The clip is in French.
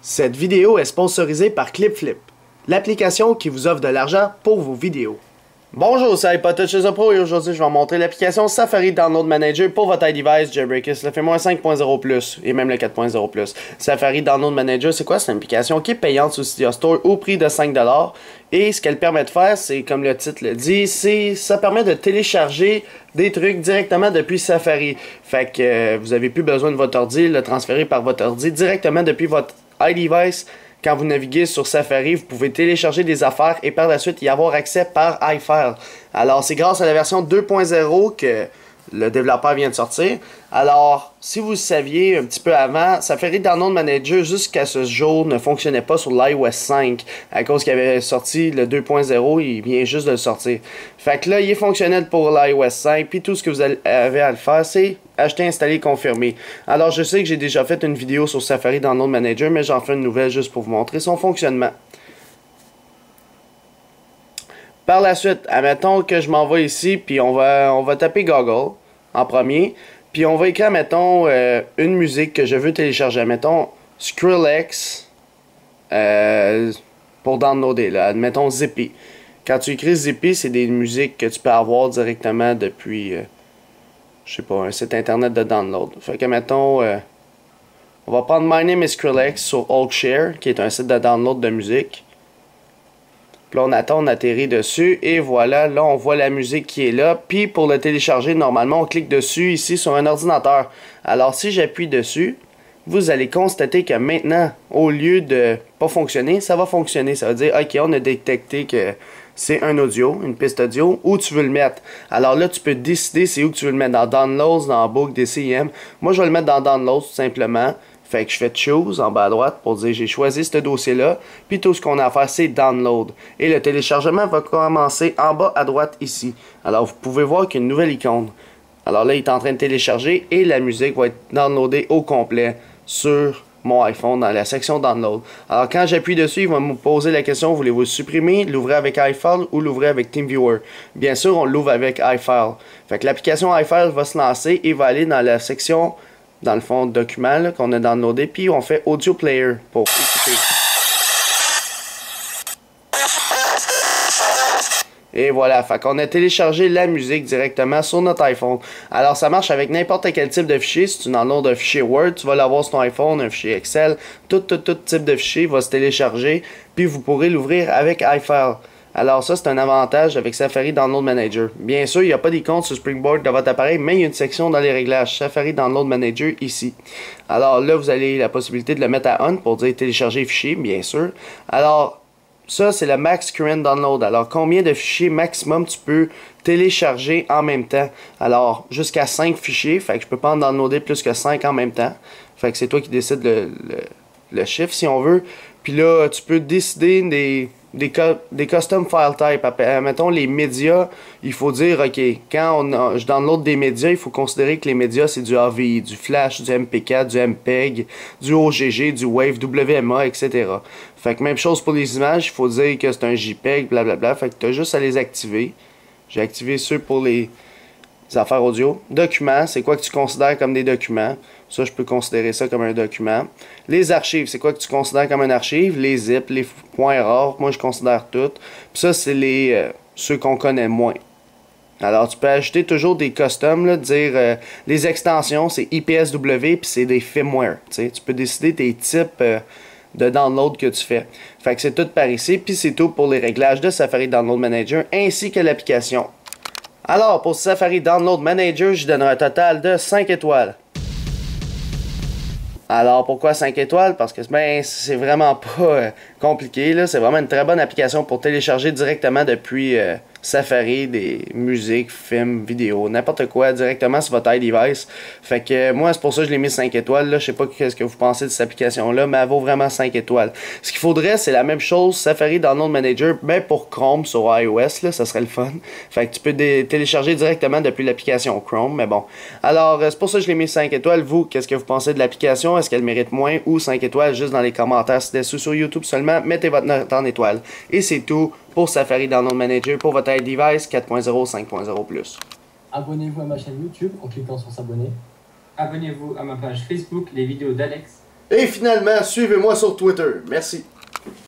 Cette vidéo est sponsorisée par ClipFlip, l'application qui vous offre de l'argent pour vos vidéos. Bonjour, c'est iPod chez Pro et aujourd'hui je vais vous montrer l'application Safari Download Manager pour votre iDevice Jailbreakers, le FreeMOS 5.0+, et même le 4.0+. Safari Download Manager, c'est quoi? C'est une application qui est payante sur Cydia Store au prix de 5$. Et ce qu'elle permet de faire, c'est comme le titre le dit, ça permet de télécharger des trucs directement depuis Safari. Fait que vous n'avez plus besoin de votre ordi, le transférer par votre ordi directement depuis votre iDevice. Quand vous naviguez sur Safari, vous pouvez télécharger des affaires et par la suite y avoir accès par iFile. Alors, c'est grâce à la version 2.0 que le développeur vient de sortir. Alors, si vous le saviez un petit peu avant, Safari Download Manager jusqu'à ce jour ne fonctionnait pas sur l'iOS 5 à cause qu'il avait sorti le 2.0, il vient juste de le sortir. Fait que là, il est fonctionnel pour l'iOS 5, puis tout ce que vous avez à le faire, c'est acheter, installer, confirmer. Alors, je sais que j'ai déjà fait une vidéo sur Safari Download Manager, mais j'en fais une nouvelle juste pour vous montrer son fonctionnement. Par la suite, admettons que je m'en vais ici, puis on va taper Google en premier, puis on va écrire, mettons, une musique que je veux télécharger. Mettons, Skrillex, pour downloader, là. Admettons, Zippy. Quand tu écris Zippy, c'est des musiques que tu peux avoir directement depuis, je sais pas, un site internet de download. Fait que, mettons, on va prendre My Name is Skrillex sur Hulkshare, qui est un site de download de musique. Puis là, on attend, on atterrit dessus et voilà, là, on voit la musique qui est là. Puis pour le télécharger, normalement, on clique dessus ici sur un ordinateur. Alors, si j'appuie dessus, vous allez constater que maintenant, au lieu de pas fonctionner, ça va fonctionner. Ça veut dire, OK, on a détecté que c'est un audio, une piste audio, où tu veux le mettre. Alors là, tu peux décider c'est où que tu veux le mettre, dans Downloads, dans Book, DCIM. Moi, je vais le mettre dans Downloads, tout simplement. Fait que je fais Choose en bas à droite pour dire j'ai choisi ce dossier-là. Puis tout ce qu'on a à faire, c'est Download. Et le téléchargement va commencer en bas à droite ici. Alors vous pouvez voir qu'il y a une nouvelle icône. Alors là, il est en train de télécharger et la musique va être downloadée au complet sur mon iPhone dans la section Download. Alors quand j'appuie dessus, il va me poser la question, voulez-vous le supprimer, l'ouvrir avec iFile ou l'ouvrir avec TeamViewer? Bien sûr, on l'ouvre avec iFile. Fait que l'application iFile va se lancer et va aller dans la section, dans le fond, document qu'on a downloadé, puis on fait Audio Player pour écouter. Et voilà, fait qu'on a téléchargé la musique directement sur notre iPhone. Alors ça marche avec n'importe quel type de fichier. Si tu downloads un fichier Word, tu vas l'avoir sur ton iPhone, un fichier Excel, tout type de fichier va se télécharger, puis vous pourrez l'ouvrir avec iFile. Alors ça, c'est un avantage avec Safari Download Manager. Bien sûr, il n'y a pas d'icône sur Springboard de votre appareil, mais il y a une section dans les réglages Safari Download Manager ici. Alors là, vous avez la possibilité de le mettre à on pour dire télécharger fichier, bien sûr. Alors, ça, c'est le Max Current Download. Alors, combien de fichiers maximum tu peux télécharger en même temps? Alors, jusqu'à 5 fichiers. Fait que je peux pas en downloader plus que 5 en même temps. Fait que c'est toi qui décides le chiffre, si on veut. Puis là, tu peux décider des custom file type. Mettons les médias, il faut dire, ok, quand je download des médias, il faut considérer que les médias c'est du AVI, du Flash, du MP4, du MPEG, du OGG, du Wave, WMA, etc. Fait que même chose pour les images, il faut dire que c'est un JPEG, blablabla. Fait que tu as juste à les activer. J'ai activé ceux pour les affaires audio. Documents, c'est quoi que tu considères comme des documents? Ça, je peux considérer ça comme un document. Les archives, c'est quoi que tu considères comme un archive? Les zips, les points rares, moi je considère tout. Puis ça, c'est ceux qu'on connaît moins. Alors, tu peux ajouter toujours des customs, là, dire les extensions, c'est IPSW, puis c'est des firmware. Tu peux décider tes types de download que tu fais. Fait que c'est tout par ici, puis c'est tout pour les réglages de Safari Download Manager ainsi que l'application. Alors, pour Safari Download Manager, je donnerai un total de 5 étoiles. Alors, pourquoi 5 étoiles? Parce que ben, c'est vraiment pas compliqué, là. C'est vraiment une très bonne application pour télécharger directement depuis Safari des musiques, films, vidéos, n'importe quoi directement sur votre iDevice. Fait que moi, c'est pour ça que je l'ai mis 5 étoiles. Là. Je sais pas ce que vous pensez de cette application-là, mais elle vaut vraiment 5 étoiles. Ce qu'il faudrait, c'est la même chose, Safari Download Manager, ben pour Chrome sur iOS, là, ça serait le fun. Fait que tu peux télécharger directement depuis l'application Chrome, mais bon. Alors, c'est pour ça que je l'ai mis 5 étoiles. Vous, qu'est-ce que vous pensez de l'application? Est-ce qu'elle mérite moins ou 5 étoiles? Juste dans les commentaires ci-dessous sur YouTube seulement, mettez votre note en étoiles. Et c'est tout pour Safari Download Manager pour votre iDevice 4.0, 5.0+. Abonnez-vous à ma chaîne YouTube en cliquant sur s'abonner. Abonnez-vous à ma page Facebook, les vidéos d'Alex. Et finalement, suivez-moi sur Twitter. Merci.